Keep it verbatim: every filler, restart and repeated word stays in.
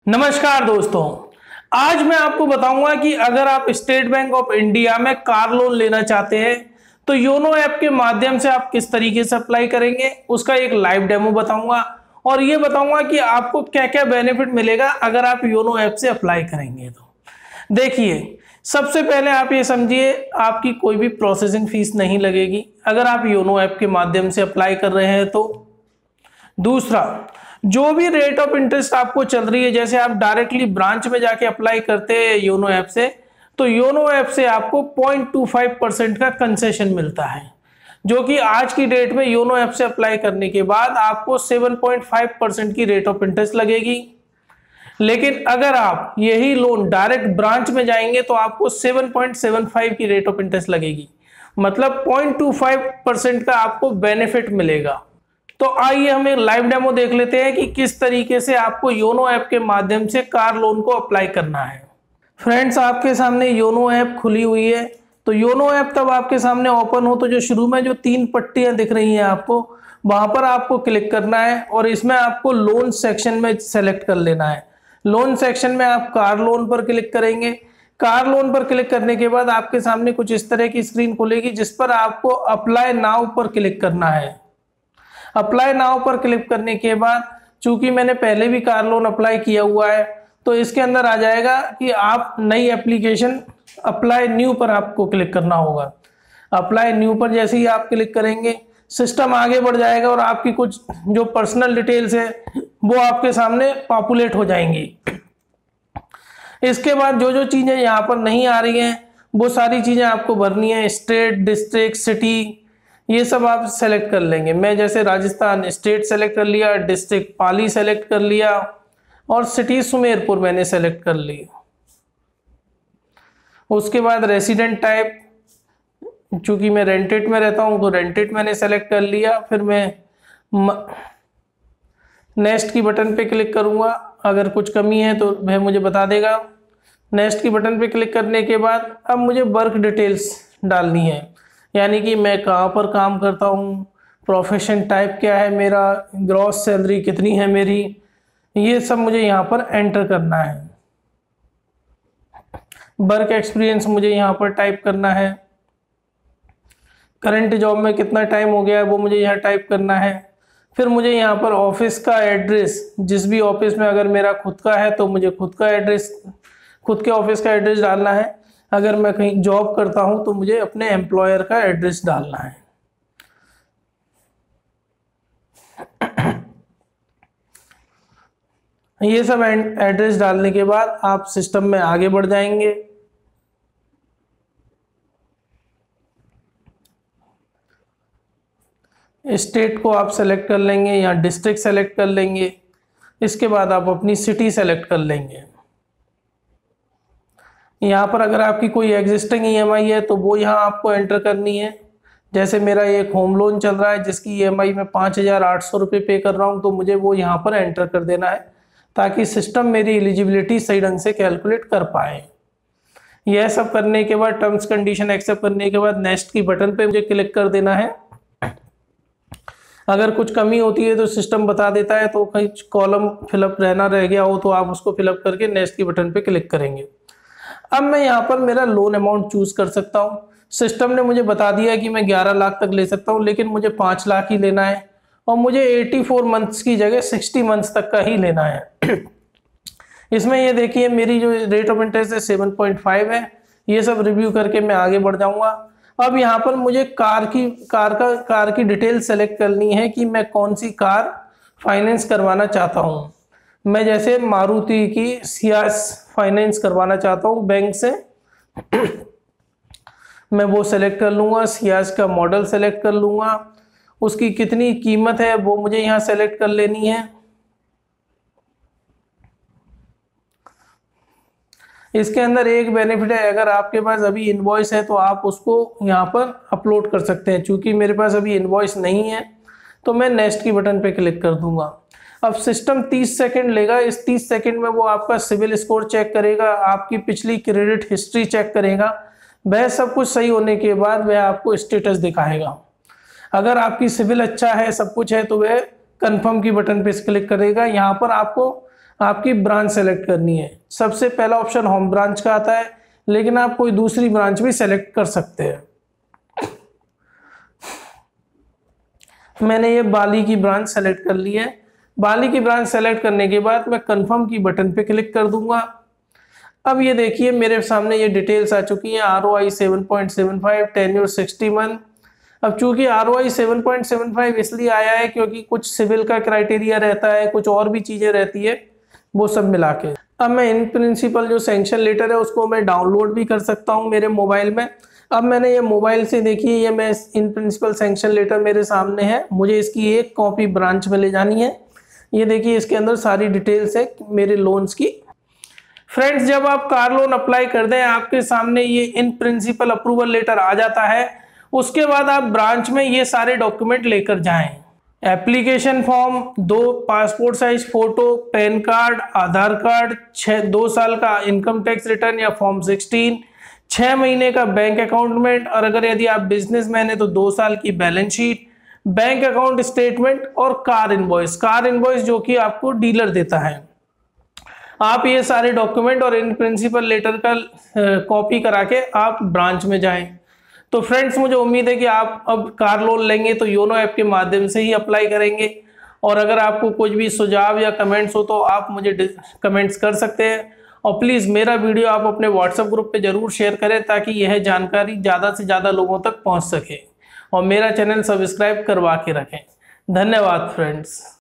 नमस्कार दोस्तों, आज मैं आपको बताऊंगा कि अगर आप स्टेट बैंक ऑफ इंडिया में कार लोन लेना चाहते हैं तो योनो ऐप के माध्यम से आप किस तरीके से अप्लाई करेंगे, उसका एक लाइव डेमो बताऊंगा और ये बताऊंगा कि आपको क्या क्या बेनिफिट मिलेगा अगर आप योनो ऐप से अप्लाई करेंगे। तो देखिए, सबसे पहले आप ये समझिए, आपकी कोई भी प्रोसेसिंग फीस नहीं लगेगी अगर आप योनो ऐप के माध्यम से अप्लाई कर रहे हैं तो। दूसरा, जो भी रेट ऑफ इंटरेस्ट आपको चल रही है, जैसे आप डायरेक्टली ब्रांच में जाके अप्लाई करते हैं योनो ऐप से, तो योनो ऐप से आपको पॉइंट टू फाइव परसेंट का कंसेशन मिलता है, जो कि आज की डेट में योनो ऐप से अप्लाई करने के बाद आपको सेवन पॉइंट फाइव परसेंट की रेट ऑफ इंटरेस्ट लगेगी। लेकिन अगर आप यही लोन डायरेक्ट ब्रांच में जाएंगे तो आपको सेवन पॉइंट सेवन फाइव की रेट ऑफ इंटरेस्ट लगेगी, मतलब पॉइंट टू फाइव परसेंट का आपको बेनिफिट मिलेगा। तो आइए हम एक लाइव डेमो देख लेते हैं कि किस तरीके से आपको योनो ऐप के माध्यम से कार लोन को अप्लाई करना है। फ्रेंड्स, आपके सामने योनो ऐप खुली हुई है। तो योनो ऐप तब आपके सामने ओपन हो तो जो शुरू में जो तीन पट्टियां दिख रही हैं आपको, वहां पर आपको क्लिक करना है और इसमें आपको लोन सेक्शन में सेलेक्ट कर लेना है। लोन सेक्शन में आप कार लोन पर क्लिक करेंगे। कार लोन पर क्लिक करने के बाद आपके सामने कुछ इस तरह की स्क्रीन खुलेगी, जिस पर आपको अप्लाई नाउ पर क्लिक करना है। अप्लाई नाउ पर क्लिक करने के बाद, चूंकि मैंने पहले भी कार लोन अप्लाई किया हुआ है, तो इसके अंदर आ जाएगा कि आप नई एप्लीकेशन अप्लाई न्यू पर आपको क्लिक करना होगा। अप्लाई न्यू पर जैसे ही आप क्लिक करेंगे, सिस्टम आगे बढ़ जाएगा और आपकी कुछ जो पर्सनल डिटेल्स है वो आपके सामने पॉपुलेट हो जाएंगी। इसके बाद जो जो चीजें यहाँ पर नहीं आ रही हैं वो सारी चीजें आपको भरनी है। स्टेट, डिस्ट्रिक्ट, सिटी, ये सब आप सेलेक्ट कर लेंगे। मैं जैसे राजस्थान स्टेट सेलेक्ट कर लिया, डिस्ट्रिक्ट पाली सेलेक्ट कर लिया और सिटी सुमेरपुर मैंने सेलेक्ट कर ली। उसके बाद रेसिडेंट टाइप, चूंकि मैं रेंटेड में रहता हूं तो रेंटेड मैंने सेलेक्ट कर लिया। फिर मैं नेक्स्ट की बटन पे क्लिक करूंगा। अगर कुछ कमी है तो वह मुझे बता देगा। नेक्स्ट की बटन पे क्लिक करने के बाद अब मुझे वर्क डिटेल्स डालनी है, यानी कि मैं कहाँ पर काम करता हूँ, प्रोफेशन टाइप क्या है मेरा, ग्रॉस सैलरी कितनी है मेरी, ये सब मुझे यहाँ पर एंटर करना है। वर्क एक्सपीरियंस मुझे यहाँ पर टाइप करना है। करंट जॉब में कितना टाइम हो गया है वो मुझे यहाँ टाइप करना है। फिर मुझे यहाँ पर ऑफिस का एड्रेस, जिस भी ऑफिस में, अगर मेरा खुद का है तो मुझे खुद का एड्रेस, खुद के ऑफिस का एड्रेस डालना है। अगर मैं कहीं जॉब करता हूं तो मुझे अपने एम्प्लॉयर का एड्रेस डालना है। ये सब एड्रेस डालने के बाद आप सिस्टम में आगे बढ़ जाएंगे। स्टेट को आप सेलेक्ट कर लेंगे या डिस्ट्रिक्ट सेलेक्ट कर लेंगे। इसके बाद आप अपनी सिटी सेलेक्ट कर लेंगे। यहाँ पर अगर आपकी कोई एग्जिस्टिंग ईएमआई है तो वो यहाँ आपको एंटर करनी है। जैसे मेरा एक होम लोन चल रहा है जिसकी ईएमआई मैं पाँच हज़ार आठ सौ रुपये पे कर रहा हूँ, तो मुझे वो यहाँ पर एंटर कर देना है ताकि सिस्टम मेरी एलिजिबिलिटी सही ढंग से कैलकुलेट कर पाए। यह सब करने के बाद, टर्म्स कंडीशन एक्सेप्ट करने के बाद, नेक्स्ट की बटन पे मुझे क्लिक कर देना है। अगर कुछ कमी होती है तो सिस्टम बता देता है, तो कहीं कॉलम फिलअप रहना रह गया हो तो आप उसको फिलअप करके नेक्स्ट की बटन पे क्लिक करेंगे। अब मैं यहाँ पर मेरा लोन अमाउंट चूज कर सकता हूँ। सिस्टम ने मुझे बता दिया कि मैं ग्यारह लाख तक ले सकता हूँ, लेकिन मुझे पाँच लाख ही लेना है और मुझे चौरासी मंथ्स की जगह साठ मंथ्स तक का ही लेना है। इसमें ये देखिए, मेरी जो रेट ऑफ इंटरेस्ट है सात पॉइंट पाँच है। ये सब रिव्यू करके मैं आगे बढ़ जाऊंगा। अब यहाँ पर मुझे कार की कार का कार की डिटेल सेलेक्ट करनी है कि मैं कौन सी कार फाइनेंस करवाना चाहता हूँ। मैं जैसे मारुति की सियाज फाइनेंस करवाना चाहता हूँ बैंक से, मैं वो सेलेक्ट कर लूँगा। सियाज का मॉडल सेलेक्ट कर लूँगा। उसकी कितनी कीमत है वो मुझे यहाँ सेलेक्ट कर लेनी है। इसके अंदर एक बेनिफिट है, अगर आपके पास अभी इनवॉइस है तो आप उसको यहाँ पर अपलोड कर सकते हैं। चूँकि मेरे पास अभी इनवॉइस नहीं है तो मैं नेक्स्ट की बटन पे क्लिक कर दूंगा। अब सिस्टम तीस सेकंड लेगा। इस तीस सेकंड में वो आपका सिविल स्कोर चेक करेगा, आपकी पिछली क्रेडिट हिस्ट्री चेक करेगा। वह सब कुछ सही होने के बाद वह आपको स्टेटस दिखाएगा। अगर आपकी सिविल अच्छा है, सब कुछ है, तो वह कंफर्म की बटन पे क्लिक करेगा। यहाँ पर आपको आपकी ब्रांच सेलेक्ट करनी है। सबसे पहला ऑप्शन होम ब्रांच का आता है, लेकिन आप कोई दूसरी ब्रांच भी सेलेक्ट कर सकते हैं। मैंने ये बाली की ब्रांच सेलेक्ट कर ली है। बाली की ब्रांच सेलेक्ट करने के बाद मैं कंफर्म की बटन पे क्लिक कर दूंगा। अब ये देखिए मेरे सामने ये डिटेल्स आ चुकी हैं। R O I seven point seven five, tenure sixty month. अब चूंकि R O I seven point seven five इसलिए आया है क्योंकि कुछ सिविल का क्राइटेरिया रहता है, कुछ और भी चीजें रहती है, वो सब मिला के। अब मैं इन प्रिंसिपल जो सैंक्शन लेटर है उसको मैं डाउनलोड भी कर सकता हूँ मेरे मोबाइल में। अब मैंने ये मोबाइल से देखिए, ये मैं इन प्रिंसिपल सैंक्शन लेटर मेरे सामने है, मुझे इसकी एक कॉपी ब्रांच में ले जानी है। ये देखिए इसके अंदर सारी डिटेल्स है मेरे लोन्स की। फ्रेंड्स, जब आप कार लोन अप्लाई कर दें, आपके सामने ये इन प्रिंसिपल अप्रूवल लेटर आ जाता है। उसके बाद आप ब्रांच में ये सारे डॉक्यूमेंट लेकर जाएं। एप्लीकेशन फॉर्म, दो passport size photo, PAN card, Aadhaar card, छः दो साल का इनकम टैक्स रिटर्न या फॉर्म सिक्सटीन, छः महीने का बैंक अकाउंटमेंट, और अगर यदि आप बिजनेसमैन है तो दो साल की balance sheet, bank account statement और कार इनवॉइस। कार इनवॉइस जो कि आपको डीलर देता है। आप ये सारे डॉक्यूमेंट और इन प्रिंसिपल लेटर का कॉपी करा के आप ब्रांच में जाएं। तो फ्रेंड्स, मुझे उम्मीद है कि आप अब कार लोन लेंगे तो योनो ऐप के माध्यम से ही अप्लाई करेंगे। और अगर आपको कुछ भी सुझाव या कमेंट्स हो तो आप मुझे कमेंट्स कर सकते हैं। और प्लीज़ मेरा वीडियो आप अपने व्हाट्सएप ग्रुप पे जरूर शेयर करें ताकि यह जानकारी ज़्यादा से ज़्यादा लोगों तक पहुंच सके। और मेरा चैनल सब्सक्राइब करवा के रखें। धन्यवाद फ्रेंड्स।